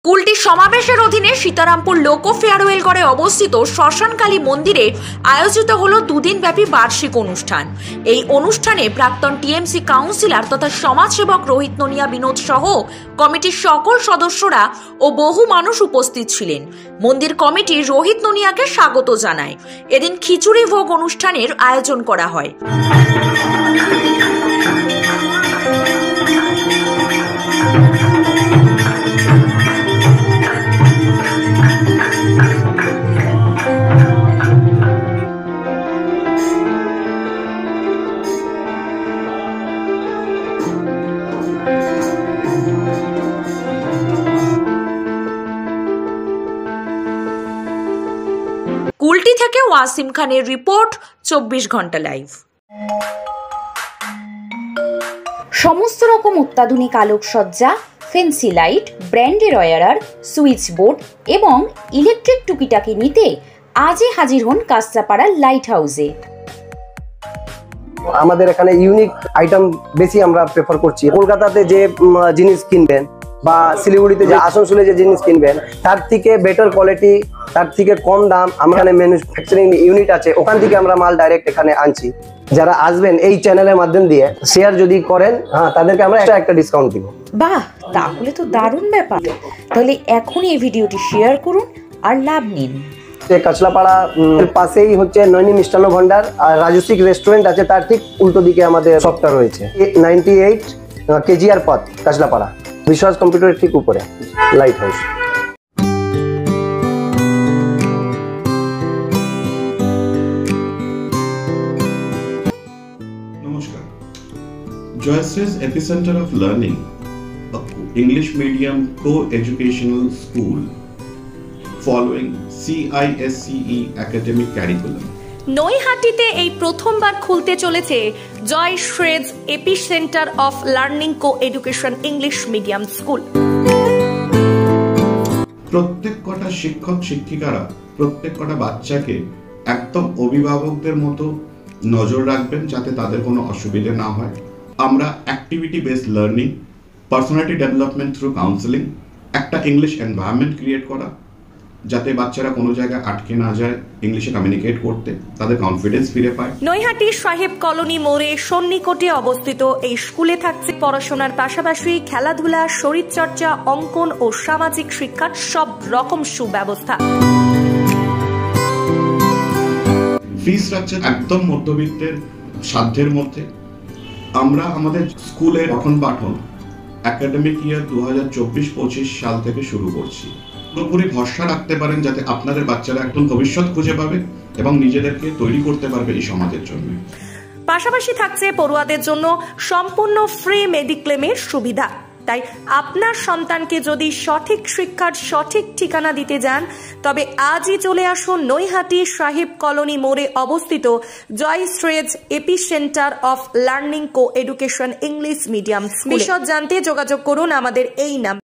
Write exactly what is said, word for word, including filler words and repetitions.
কুলটি সমাবেশের অধীনে সীতারামপুর লোক ফেয়ারওয়েল গড়ে অবস্থিত শ্মশানকালী মন্দিরে আয়োজিত হলো দুদিন ব্যাপী বার্ষিক অনুষ্ঠান। এই অনুষ্ঠানে প্রাক্তন টিএমসি কাউন্সিলর তথা সমাজসেবক রোহিত ননিয়া বিনোদ সহ কমিটির সকল সদস্যরা ও বহু মানুষ উপস্থিত ছিলেন। মন্দির কমিটি রোহিত ননিয়াকে স্বাগত জানায়। এদিন খিচুড়ি ভোগ অনুষ্ঠানের আয়োজন করা হয়। কুলটি থেকে ওয়াসিম খানের রিপোর্ট, চব্বিশ ঘন্টা লাইভ। সমস্ত রকম অত্যাধুনিক আলোকসজ্জা, ফেন্সি লাইট, ব্র্যান্ডের ওয়্যারার, সুইচ বোর্ড এবং ইলেকট্রিক টুকিটাকি নিতে আজই হাজির হন কাস্তাপাড়ার লাইট হাউসে। আমাদের এখানে ইউনিক আইটেম বেশি আমরা প্রেফার করছি। কলকাতাতে যে জিনিস কিনবেন বা শিলিগুড়িতে যে আসানসোলে যে জিনিস কিনবেন তার থেকে বেটার কোয়ালিটি, তার থেকে কম দাম। আমরা এখানে ম্যানুফ্যাকচারিং ইউনিট আছে, ওখান থেকে আমরা মাল ডাইরেক্ট এখানে আনছি। যারা আসবেন এই চ্যানেলের মাধ্যম দিয়ে শেয়ার যদি করেন, হ্যাঁ তাদেরকে আমরা একটা একটা ডিসকাউন্ট দিব। বাহ, তাহলে তো দারুণ ব্যাপার। তাহলে এখনই এই ভিডিওটি শেয়ার করুন আর লাভ নিন। কাঁচলাপাড়া পাশেই হচ্ছে নৈনী মিষ্টান্ন ভান্ডার আর রাজস্বিক রেস্টুরেন্ট আছে, তার ঠিক উল্টো দিকে আমাদের শপটা রয়েছে। নাইনটি এইট কেজিআর পথ, কাঁচলাপাড়া, বিশ্বাস কম্পিউটারের ঠিক উপরে লাইট হাউস। নমস্কার। জয়শ্রী's epicenter of learning, a English medium co-educational school following C I S C E academic curriculum. নৈহাটিতে এই প্রথমবার খুলতে চলেছে Joyshree's epicentre of learning co education English medium school. প্রত্যেক কটা শিক্ষক শিক্ষিকারা প্রত্যেক কটা বাচ্চাকে একদম অভিভাবকদের মতো নজর রাখবেন যাতে তাদের কোনো অসুবিধা না হয়। আমরা activity based learning, personality development through counselling, একটা ইংলিশ এনভায়রনমেন্ট ক্রিয়েট করা যাতে বাচ্চারা কোনো জায়গায় আটকে না যায়, ইংলিশে কমিউনিকেট করতে তাদের কনফিডেন্স ফিরে পায়। নৈহাটি সাহেব কলোনি মোড়ে সন্নিকটে অবস্থিত এই স্কুলে থাকছে পড়াশোনার পাশাপাশি খেলাধুলা, শরীরচর্চা, অঙ্কন ও সামাজিক শিক্ষার সব রকম সুব্যবস্থা। ফি স্ট্রাকচার একদম মধ্যবিত্তের সাধ্যের মধ্যে। আমরা আমাদের স্কুলের পঠন পাঠন একাডেমিক ইয়ার দু হাজার চব্বিশ পঁচিশ সাল থেকে শুরু করছি। পুরোপুরি ভরসা রাখতে পারেন যাতে আপনাদের বাচ্চারা একদম ভবিষ্যৎ খুঁজে পাবে এবং নিজেদেরকে তৈরি করতে পারবে এই সমাজের জন্য। পাশাপাশি থাকছে পড়ুয়াদের জন্য সম্পূর্ণ ফ্রি মেডিক্লেমের সুবিধা। তাই আপনার সন্তানকে যদি সঠিক শিক্ষার সঠিক ঠিকানা দিতে যান তবে আজই চলে আসুন নৈহাটি সাহেব কলোনি মোড়ে অবস্থিত Joyshree's epicentre of learning co education English medium. বিশদ জানতে যোগাযোগ করুন আমাদের এই নাম।